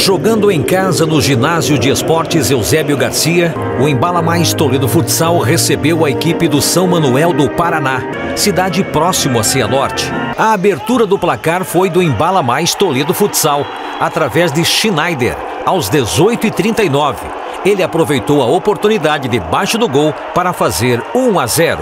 Jogando em casa no ginásio de esportes Eusébio Garcia, o Embala Mais Toledo Futsal recebeu a equipe do São Manuel do Paraná, cidade próximo a Cianorte. A abertura do placar foi do Embala Mais Toledo Futsal, através de Schneider, aos 18h39. Ele aproveitou a oportunidade debaixo do gol para fazer 1-0.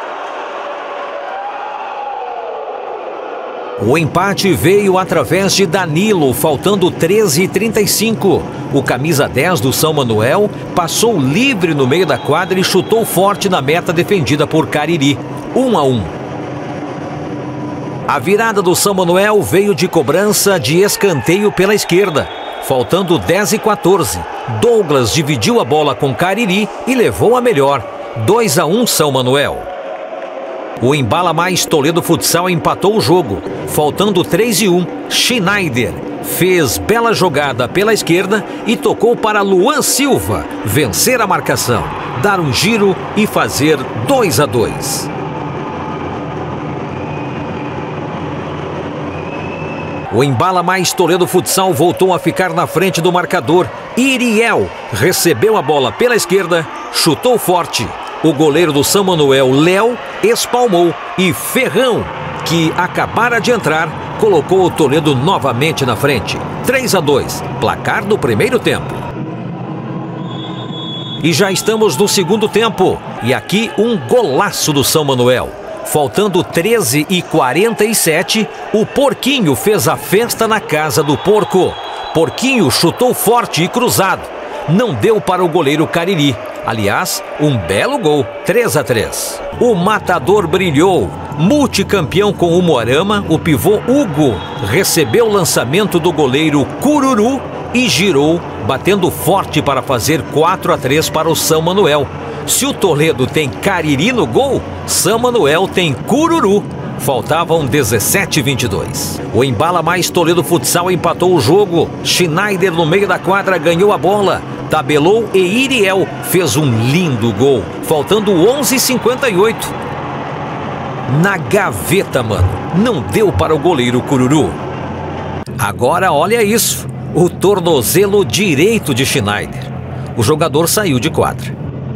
O empate veio através de Danilo, faltando 13h35. O camisa 10 do São Manuel passou livre no meio da quadra e chutou forte na meta defendida por Cariri. 1-1. A virada do São Manuel veio de cobrança de escanteio pela esquerda. Faltando 10h14, Douglas dividiu a bola com Cariri e levou a melhor. 2-1 São Manuel. O Embala Mais Toledo Futsal empatou o jogo. Faltando 3-1, Schneider fez bela jogada pela esquerda e tocou para Luan Silva vencer a marcação, dar um giro e fazer 2-2. O Embala Mais Toledo Futsal voltou a ficar na frente do marcador. Iriel recebeu a bola pela esquerda, chutou forte. O goleiro do São Manuel, Léo, espalmou e Ferrão, que acabara de entrar, colocou o Toledo novamente na frente. 3-2, placar do primeiro tempo. E já estamos no segundo tempo. E aqui um golaço do São Manuel. Faltando 13h47, o Porquinho fez a festa na casa do Porco. Porquinho chutou forte e cruzado. Não deu para o goleiro Cariri. Aliás, um belo gol, 3-3. O matador brilhou. Multicampeão com o Moarama, o pivô Hugo recebeu o lançamento do goleiro Cururu e girou, batendo forte para fazer 4-3 para o São Manuel. Se o Toledo tem Cariri no gol, São Manuel tem Cururu. Faltavam 17h22. O Embala Mais Toledo Futsal empatou o jogo. Schneider no meio da quadra ganhou a bola. Tabelou e Iriel fez um lindo gol. Faltando 11h58. Na gaveta, mano. Não deu para o goleiro Cururu. Agora olha isso. O tornozelo direito de Schneider. O jogador saiu de quadra.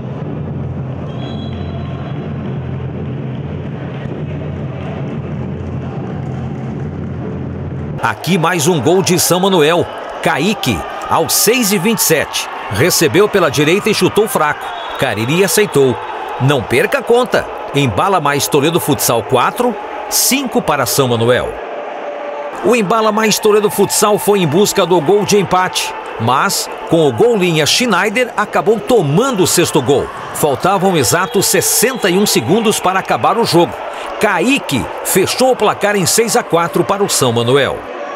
Aqui mais um gol de São Manuel. Kaique, aos 6h27. Recebeu pela direita e chutou fraco. Cariri aceitou. Não perca a conta. Embala Mais Toledo Futsal 4, 5 para São Manuel. O Embala Mais Toledo Futsal foi em busca do gol de empate. Mas, com o gol linha Schneider, acabou tomando o sexto gol. Faltavam exatos 61 segundos para acabar o jogo. Kaique fechou o placar em 6-4 para o São Manuel.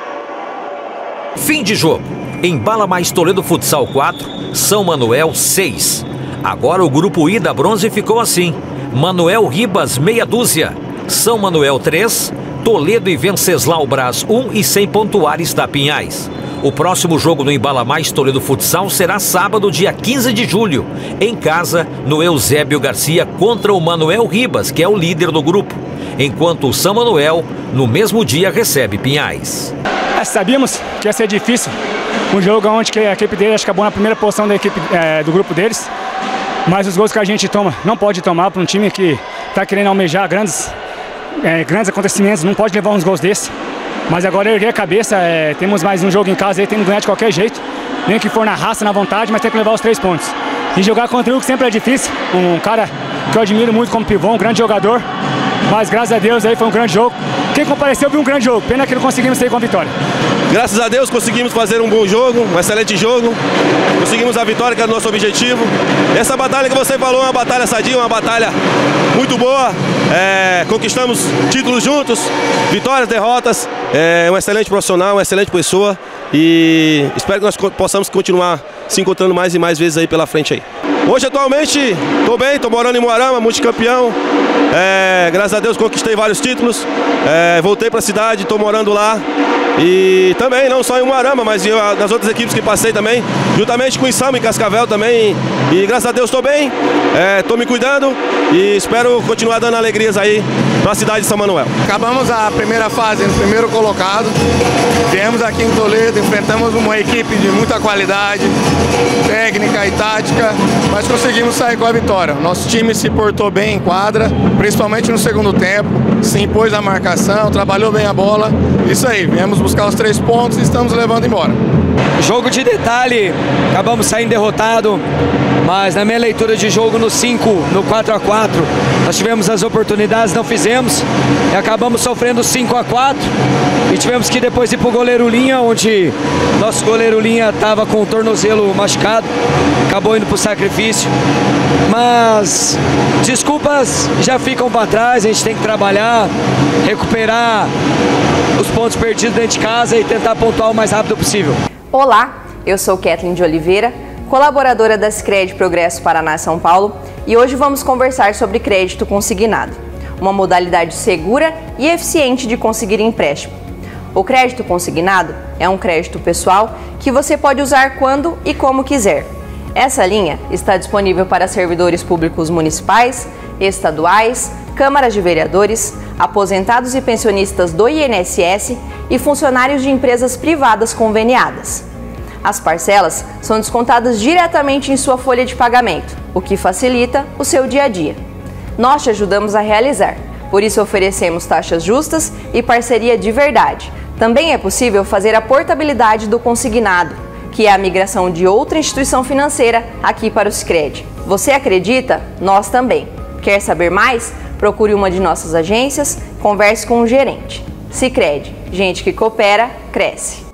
Fim de jogo. Embala Mais Toledo Futsal 4, São Manuel 6. Agora o grupo I da bronze ficou assim. Manuel Ribas, meia dúzia. São Manuel 3, Toledo e Venceslau Braz 1 e sem pontuar está Pinhais. O próximo jogo no Embala Mais Toledo Futsal será sábado, dia 15 de julho, em casa, no Eusébio Garcia, contra o Manuel Ribas, que é o líder do grupo. Enquanto o São Manuel, no mesmo dia, recebe Pinhais. Sabíamos que ia ser difícil. Um jogo onde a equipe deles acabou na primeira posição da equipe do grupo deles. Mas os gols que a gente toma, não pode tomar para um time que está querendo almejar grandes acontecimentos, não pode levar uns gols desses. Mas agora eu erguei a cabeça, temos mais um jogo em casa aí, tem que ganhar de qualquer jeito. Nem que for na raça, na vontade, mas tem que levar os 3 pontos. E jogar contra o Hugo sempre é difícil, um cara que eu admiro muito como pivô, um grande jogador. Mas graças a Deus aí foi um grande jogo. Quem compareceu viu um grande jogo, pena que não conseguimos sair com a vitória. Graças a Deus conseguimos fazer um bom jogo, um excelente jogo. Conseguimos a vitória, que era o nosso objetivo. Essa batalha que você falou é uma batalha sadia, uma batalha muito boa. Conquistamos títulos juntos, vitórias, derrotas. Um excelente profissional, uma excelente pessoa. E espero que nós possamos continuar se encontrando mais e mais vezes aí pela frente aí. Hoje, atualmente, estou bem, estou morando em Moarama, multicampeão. Graças a Deus conquistei vários títulos. Voltei para a cidade, estou morando lá. E também, não só em Umuarama, mas nas outras equipes que passei também, juntamente com o Insamo em Cascavel também. E graças a Deus estou bem, estou me cuidando e espero continuar dando alegrias aí na cidade de São Manuel. Acabamos a primeira fase no primeiro colocado, viemos aqui em Toledo, enfrentamos uma equipe de muita qualidade, técnica e tática, mas conseguimos sair com a vitória. Nosso time se portou bem em quadra, principalmente no segundo tempo, se impôs na marcação, trabalhou bem a bola. Isso aí, viemos buscar os 3 pontos e estamos levando embora. Jogo de detalhe, acabamos saindo derrotado, mas na minha leitura de jogo no 5, no 4-4, nós tivemos as oportunidades, não fizemos, e acabamos sofrendo 5-4, e tivemos que depois ir para o goleiro Linha, onde nosso goleiro Linha estava com o tornozelo machucado, acabou indo para o sacrifício, mas desculpas já ficam para trás, a gente tem que trabalhar, recuperar os pontos perdidos dentro de casa e tentar pontuar o mais rápido possível. Olá, eu sou Kathleen de Oliveira, colaboradora da Sicredi Progresso Paraná São Paulo, e hoje vamos conversar sobre crédito consignado, uma modalidade segura e eficiente de conseguir empréstimo. O crédito consignado é um crédito pessoal que você pode usar quando e como quiser. Essa linha está disponível para servidores públicos municipais, estaduais, câmaras de vereadores, aposentados e pensionistas do INSS e funcionários de empresas privadas conveniadas. As parcelas são descontadas diretamente em sua folha de pagamento, o que facilita o seu dia a dia. Nós te ajudamos a realizar, por isso oferecemos taxas justas e parceria de verdade. Também é possível fazer a portabilidade do consignado, que é a migração de outra instituição financeira aqui para o Sicredi. Você acredita? Nós também. Quer saber mais? Procure uma de nossas agências, converse com o gerente. Sicredi, gente que coopera, cresce.